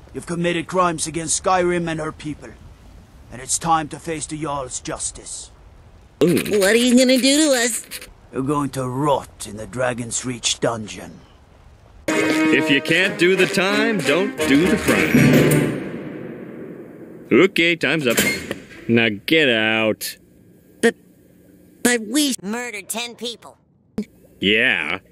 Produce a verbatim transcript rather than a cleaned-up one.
You've committed crimes against Skyrim and her people. And it's time to face the Jarl's justice. What are you gonna do to us? You're going to rot in the Dragon's Reach dungeon. If you can't do the time, don't do the crime. Okay, time's up. Now get out. But, but we Murdered ten people. Yeah,